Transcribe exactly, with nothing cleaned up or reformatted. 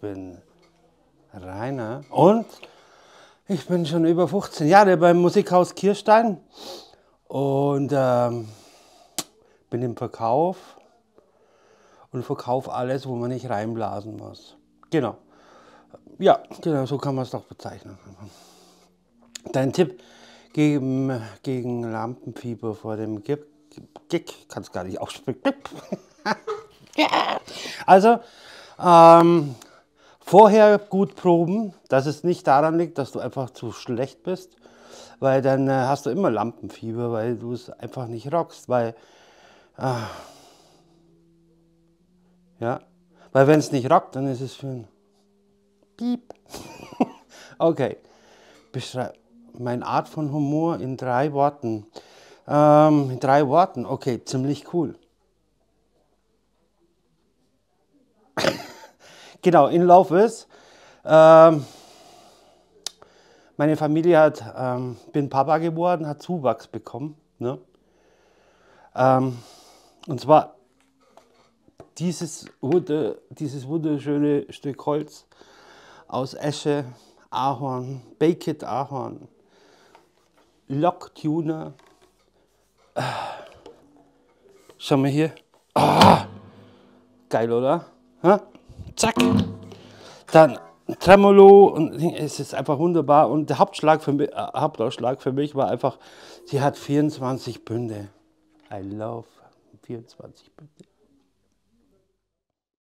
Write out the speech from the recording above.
bin Rainer und ich bin schon über fünfzehn Jahre beim Musikhaus Kirstein und ähm, bin im Verkauf und verkaufe alles, wo man nicht reinblasen muss. Genau. Ja, genau, so kann man es doch bezeichnen. Dein Tipp gegen, gegen Lampenfieber vor dem Gig, Gig kann es gar nicht aussprechen. Also, ähm, vorher gut proben, dass es nicht daran liegt, dass du einfach zu schlecht bist, weil dann äh, hast du immer Lampenfieber, weil du es einfach nicht rockst, weil, äh, ja, weil wenn es nicht rockt, dann ist es für ein Piep. Okay, beschreib meine Art von Humor in drei Worten. Ähm, in drei Worten, okay, ziemlich cool. Genau, in Love ist, ähm, meine Familie hat, ähm, bin Papa geworden, hat Zuwachs bekommen. Ne? Ähm, und zwar dieses, dieses wunderschöne Stück Holz aus Esche, Ahorn, Baked Ahorn, Locktuner. Schau mal hier. Oh, geil, oder? Ha? Zack. Dann Tremolo und es ist einfach wunderbar. Und der Hauptschlag für mich, äh, Hauptausschlag für mich war einfach, sie hat vierundzwanzig Bünde. I love vierundzwanzig Bünde.